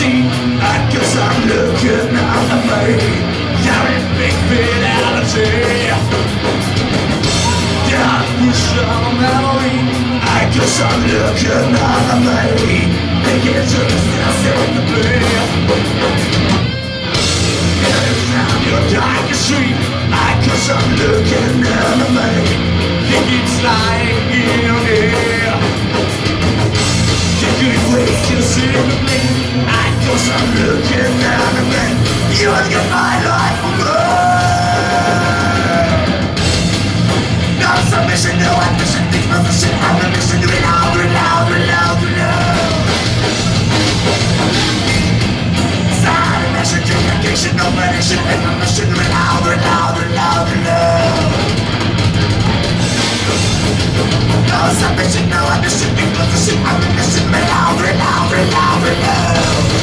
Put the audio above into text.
see, cause I'm looking out of me. You're in big fidelity. Don't push on memory, cause I'm looking out of me. Begin to listen to me. Down your darkest street, cause I'm looking out of me. Think it's lying in your ear. You could wait to see me, cause I'm looking out of me. You would get my life away. No submission, no ambition, big position, ambition, do it louder, louder, louder, louder. Side mission, communication, no meditation, information, do it louder, louder, louder, louder. No submission, no ambition, big position, ambition, do it louder, louder, louder, louder.